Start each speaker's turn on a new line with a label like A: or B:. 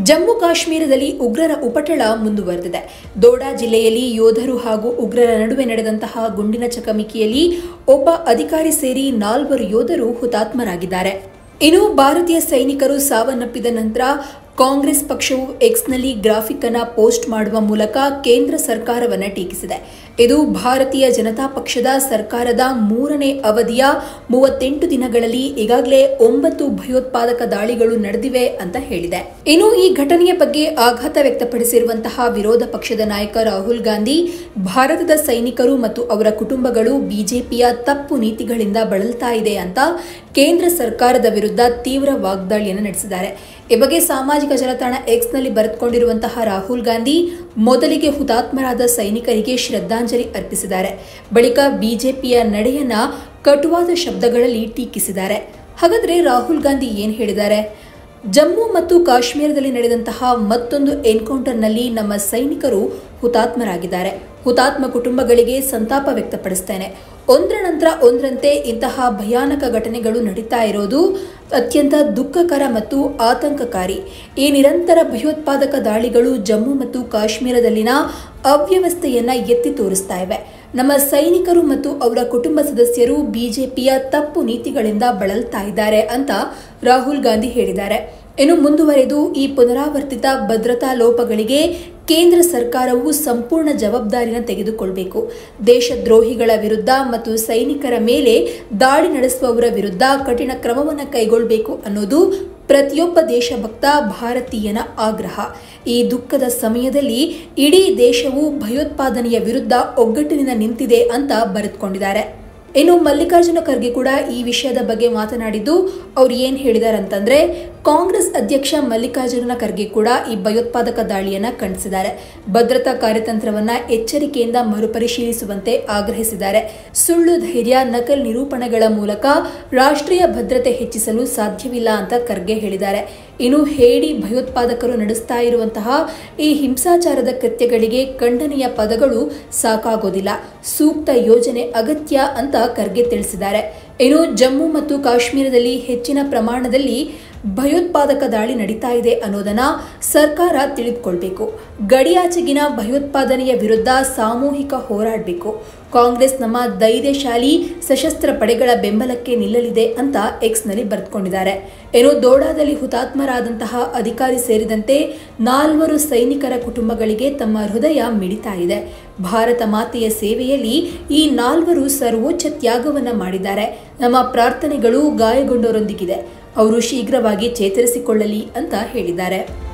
A: ಜಮ್ಮು ಕಾಶ್ಮೀರದಲ್ಲಿ ಉಗ್ರರ ಉಪಟಳ ಮುಂದುವರೆದಿದೆ. ದೋಡಾ ಜಿಲ್ಲೆಯಲ್ಲಿ ಯೋಧರು ಹಾಗೂ ಉಗ್ರರ ನಡುವೆ ನಡೆದಂತಹ ಗುಂಡಿನ ಚಕಮಕಿಯಲ್ಲಿ ಒಬ್ಬ ಅಧಿಕಾರಿ ಸೇರಿ 4 ಯೋಧರು ಹುತಾತ್ಮರಾಗಿದ್ದಾರೆ. ಇನ್ನು ಭಾರತೀಯ ಸೈನಿಕರು ಸಾವನ್ನಪ್ಪಿದ ನಂತರ ಕಾಂಗ್ರೆಸ್ ಪಕ್ಷವು ಎಕ್ಸ್ನಲ್ಲಿ ಗ್ರಾಫಿಕ್ ಅನ್ನು ಪೋಸ್ಟ್ ಮಾಡುವ ಮೂಲಕ ಕೇಂದ್ರ ಸರ್ಕಾರವನ್ನು ಟೀಕಿಸಿದೆ. ಇದು ಭಾರತೀಯ ಜನತಾ ಪಕ್ಷದ ಸರ್ಕಾರದ 3ನೇ ಅವಧಿಯ 38 ದಿನಗಳಲ್ಲಿ ಈಗಾಗಲೇ 9 ಭಯೋತ್ಪಾದಕ ದಾಳಿಗಳು ನಡೆದಿವೆ ಅಂತ ಹೇಳಿದೆ. ಇನ್ನು ಈ ಘಟನೆಯ ಬಗ್ಗೆ ಆಘಾತ ವ್ಯಕ್ತಪಡಿಸಿರುವಂತಹ ವಿರೋಧ ಪಕ್ಷದ ನಾಯಕ ರಾಹುಲ್ ಗಾಂಧಿ, ಭಾರತದ ಸೈನಿಕರು ಮತ್ತು ಅವರ ಕುಟುಂಬಗಳು ಬಿಜೆಪಿಯ ತಪ್ಪು ನೀತಿಗಳಿಂದ ಬಳಲ್ತಾ ಇದೆ ಅಂತ ಕೇಂದ್ರ ಸರ್ಕಾರದ ವಿರುದ್ಧ ತೀವ್ರ ವಾಗ್ದಾಳಿಯನ್ನು ನಡೆಸಿದ್ದಾರೆ. ಈ ಬಗ್ಗೆ ಸಾಮಾಜಿಕ ಜಾಲತಾಣ ಎಕ್ಸ್ನಲ್ಲಿ ಬರೆದುಕೊಂಡಿರುವಂತಹ ರಾಹುಲ್ ಗಾಂಧಿ ಮೊದಲಿಗೆ ಹುತಾತ್ಮರಾದ ಸೈನಿಕರಿಗೆ ಶ್ರದ್ಧಾಂಜಲಿ ಅರ್ಪಿಸಿದ್ದಾರೆ. ಬಳಿಕ ಬಿಜೆಪಿಯ ನಡೆಯನ್ನ ಕಟುವಾದ ಶಬ್ದಗಳಲ್ಲಿ ಟೀಕಿಸಿದ್ದಾರೆ. ಹಾಗಾದ್ರೆ ರಾಹುಲ್ ಗಾಂಧಿ ಏನ್ ಹೇಳಿದ್ದಾರೆ? ಜಮ್ಮು ಮತ್ತು ಕಾಶ್ಮೀರದಲ್ಲಿ ನಡೆದಂತಹ ಮತ್ತೊಂದು ಎನ್ಕೌಂಟರ್ನಲ್ಲಿ ನಮ್ಮ ಸೈನಿಕರು ಹುತಾತ್ಮರಾಗಿದ್ದಾರೆ. ಹುತಾತ್ಮ ಕುಟುಂಬಗಳಿಗೆ ಸಂತಾಪ ವ್ಯಕ್ತಪಡಿಸುತ್ತೇನೆ. ಒಂದರ ನಂತರ ಒಂದರಂತೆ ಇಂತಹ ಭಯಾನಕ ಘಟನೆಗಳು ನಡೀತಾ ಇರೋದು ಅತ್ಯಂತ ದುಃಖಕರ ಮತ್ತು ಆತಂಕಕಾರಿ. ಈ ನಿರಂತರ ಭಯೋತ್ಪಾದಕ ದಾಳಿಗಳು ಜಮ್ಮು ಮತ್ತು ಕಾಶ್ಮೀರದಲ್ಲಿನ ಅವ್ಯವಸ್ಥೆಯನ್ನ ಎತ್ತಿ ತೋರಿಸ್ತಾ ಇವೆ. ನಮ್ಮ ಸೈನಿಕರು ಮತ್ತು ಅವರ ಕುಟುಂಬ ಸದಸ್ಯರು ಬಿಜೆಪಿಯ ತಪ್ಪು ನೀತಿಗಳಿಂದ ಬಳಲ್ತಾ ಇದ್ದಾರೆ ಅಂತ ರಾಹುಲ್ ಗಾಂಧಿ ಹೇಳಿದ್ದಾರೆ. ಇನ್ನು ಮುಂದುವರೆದು ಈ ಪುನರಾವರ್ತಿತ ಭದ್ರತಾ ಲೋಪಗಳಿಗೆ ಕೇಂದ್ರ ಸರ್ಕಾರವು ಸಂಪೂರ್ಣ ಜವಾಬ್ದಾರಿನ ತೆಗೆದುಕೊಳ್ಳಬೇಕು. ದೇಶದ್ರೋಹಿಗಳ ವಿರುದ್ಧ ಮತ್ತು ಸೈನಿಕರ ಮೇಲೆ ದಾಳಿ ನಡೆಸುವವರ ವಿರುದ್ಧ ಕಠಿಣ ಕ್ರಮವನ್ನು ಕೈಗೊಳ್ಳಬೇಕು ಅನ್ನೋದು ಪ್ರತಿಯೊಬ್ಬ ದೇಶಭಕ್ತ ಭಾರತೀಯನ ಆಗ್ರಹ. ಈ ದುಃಖದ ಸಮಯದಲ್ಲಿ ಇಡೀ ದೇಶವು ಭಯೋತ್ಪಾದನೆಯ ವಿರುದ್ಧ ಒಗ್ಗಟ್ಟಿನಿಂದ ನಿಂತಿದೆ ಅಂತ ಬರೆದುಕೊಂಡಿದ್ದಾರೆ. ಇನ್ನು ಮಲ್ಲಿಕಾರ್ಜುನ ಖರ್ಗೆ ಕೂಡ ಈ ವಿಷಯದ ಬಗ್ಗೆ ಮಾತನಾಡಿದ್ದು ಅವ್ರು ಏನ್ ಹೇಳಿದ್ದಾರೆ ಅಂತಂದ್ರೆ, ಕಾಂಗ್ರೆಸ್ ಅಧ್ಯಕ್ಷ ಮಲ್ಲಿಕಾರ್ಜುನ ಖರ್ಗೆ ಕೂಡ ಈ ಭಯೋತ್ಪಾದಕ ದಾಳಿಯನ್ನ ಖಂಡಿಸಿದ್ದಾರೆ. ಭದ್ರತಾ ಕಾರ್ಯತಂತ್ರವನ್ನ ಎಚ್ಚರಿಕೆಯಿಂದ ಮರುಪರಿಶೀಲಿಸುವಂತೆ ಆಗ್ರಹಿಸಿದ್ದಾರೆ. ಸುಳ್ಳು ಧೈರ್ಯ, ನಕಲ್ ನಿರೂಪಣೆಗಳ ಮೂಲಕ ರಾಷ್ಟ್ರೀಯ ಭದ್ರತೆ ಹೆಚ್ಚಿಸಲು ಸಾಧ್ಯವಿಲ್ಲ ಅಂತ ಖರ್ಗೆ ಹೇಳಿದ್ದಾರೆ. ಇನ್ನು ಹೇಡಿ ಭಯೋತ್ಪಾದಕರು ನಡೆಸ್ತಾ ಇರುವಂತಹ ಈ ಹಿಂಸಾಚಾರದ ಕೃತ್ಯಗಳಿಗೆ ಖಂಡನೆಯ ಪದಗಳು ಸಾಕಾಗೋದಿಲ್ಲ. ಸೂಕ್ತ ಯೋಜನೆ ಅಗತ್ಯ ಅಂತ ಖರ್ಗೆ ತಿಳಿಸಿದ್ದಾರೆ. ಇನ್ನು ಜಮ್ಮು ಮತ್ತು ಕಾಶ್ಮೀರದಲ್ಲಿ ಹೆಚ್ಚಿನ ಪ್ರಮಾಣದಲ್ಲಿ ಭಯೋತ್ಪಾದಕ ದಾಳಿ ನಡೀತಾ ಇದೆ ಅನ್ನೋದನ್ನ ಸರ್ಕಾರ ತಿಳಿದುಕೊಳ್ಬೇಕು. ಗಡಿಯಾಚೆಗಿನ ಭಯೋತ್ಪಾದನೆಯ ವಿರುದ್ಧ ಸಾಮೂಹಿಕ ಹೋರಾಡಬೇಕು. ಕಾಂಗ್ರೆಸ್ ನಮ್ಮ ಧೈರ್ಯಶಾಲಿ ಸಶಸ್ತ್ರ ಪಡೆಗಳ ಬೆಂಬಲಕ್ಕೆ ನಿಲ್ಲಲಿದೆ ಅಂತ ಎಕ್ಸ್ನಲ್ಲಿ ಬರೆದುಕೊಂಡಿದ್ದಾರೆ. ಏನೋ ದೋಡಾದಲ್ಲಿ ಹುತಾತ್ಮರಾದಂತಹ ಅಧಿಕಾರಿ ಸೇರಿದಂತೆ 4 ಸೈನಿಕರ ಕುಟುಂಬಗಳಿಗೆ ತಮ್ಮ ಹೃದಯ ಮಿಡಿತಾ ಇದೆ. ಭಾರತ ಮಾತೆಯ ಸೇವೆಯಲ್ಲಿ ಈ 4 ಸರ್ವೋಚ್ಚ ತ್ಯಾಗವನ್ನ ಮಾಡಿದ್ದಾರೆ. ನಮ್ಮ ಪ್ರಾರ್ಥನೆಗಳು ಗಾಯಗೊಂಡವರೊಂದಿಗಿದೆ. ಅವರು ಶೀಘ್ರವಾಗಿ ಚೇತರಿಸಿಕೊಳ್ಳಲಿ ಅಂತ ಹೇಳಿದ್ದಾರೆ.